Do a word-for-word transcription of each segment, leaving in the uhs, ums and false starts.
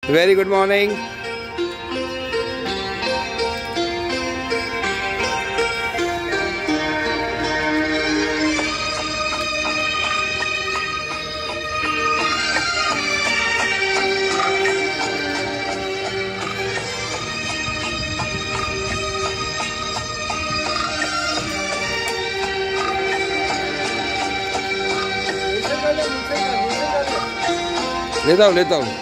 Very good morning. लेता हूँ लेता हूँ।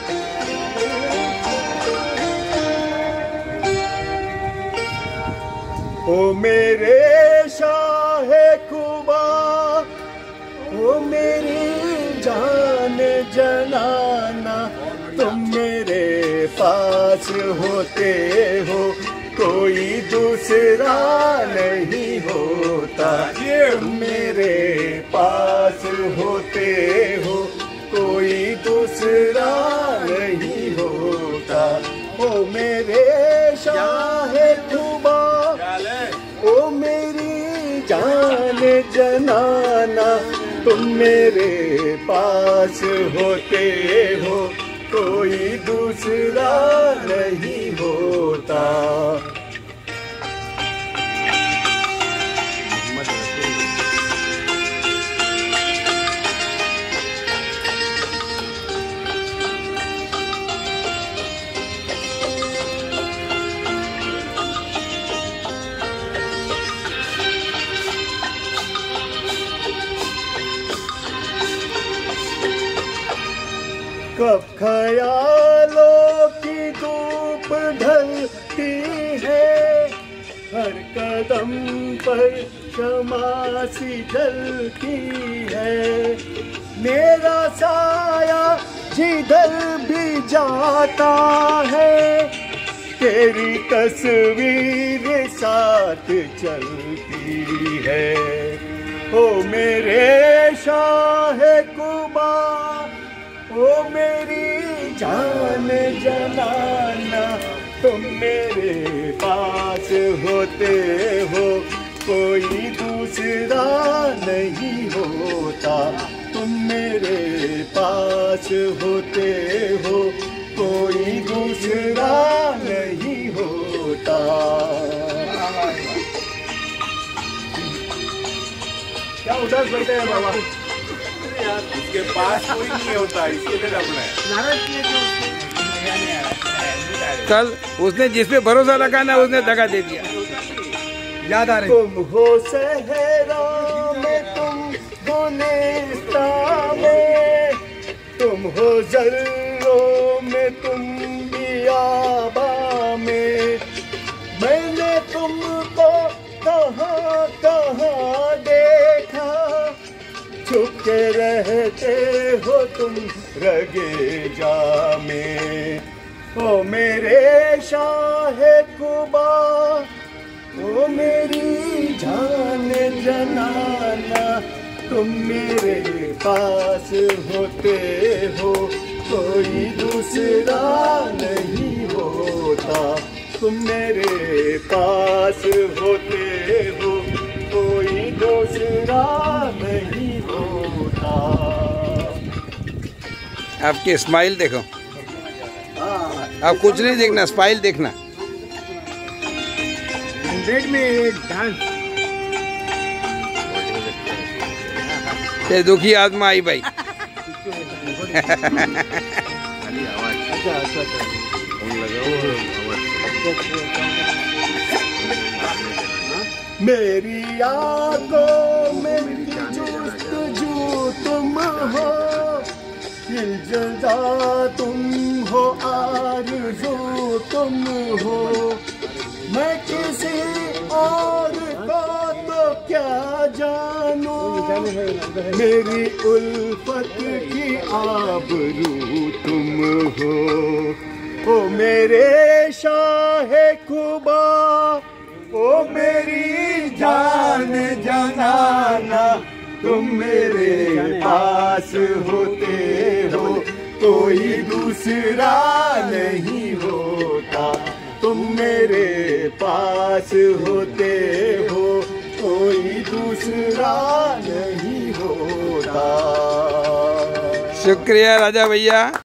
ओ मेरे शाहे खुबा, ओ मेरी जान जनाना, तुम मेरे पास होते हो कोई दूसरा नहीं होता। तुम मेरे पास होते हो कोई दूसरा नहीं होता। ओ मेरे शाहे खुबा, ओ मेरी जान जनाना, तुम मेरे पास होते हो कोई दूसरा नहीं होता। कब ख्यालों की धूप ढलती है, हर कदम पर शमा सी जलती है। मेरा साया जिधर भी जाता है, तेरी तस्वीर साथ चलती है। ओ मेरे शाहे कुबा, ओ मेरी जान जनाना, तुम मेरे पास होते हो कोई दूसरा नहीं होता। तुम मेरे पास होते हो कोई दूसरा नहीं होता। क्या उदास बैठे हैं बाबा? इसके पास कोई नहीं होता, इसके लिए अपना कल उसने जिस पे भरोसा रखा ना, उसने दगा दे दिया। याद आ रही? तुम हो सहरा में, तुम हो नेस्ता में, तुम हो जर्रों में, तुम बियाबा में। मैंने तुमको कहाँ कहाँ देखा, छुप के रहते हो तुम रगेजा में। ओ मेरे शाहे कुबा, ओ मेरी जान जनाना, तुम मेरे पास होते हो कोई दूसरा नहीं होता। तुम मेरे पास होते हो कोई दूसरा नहीं होता। आपकी स्माइल देखो, आप कुछ नहीं देखना, स्माइल देखना। हंड्रेड में डांस। ये दुखी आत्मा आई भाई। अच्छा अच्छा अच्छा। मेरी आंखों में जुस्तजू तुम हो, इल्तिजा तुम हो, आरज़ू तुम हो। मैं किसी और को तो क्या जानूं, मेरी उल्फत की आबरू तुम हो। ओ मेरे शाहे खुबा, ओ मेरी जान जनाना, तुम मेरे पास होते हो कोई दूसरा नहीं होता। तुम मेरे पास होते हो कोई दूसरा नहीं होता। शुक्रिया राजा भैया।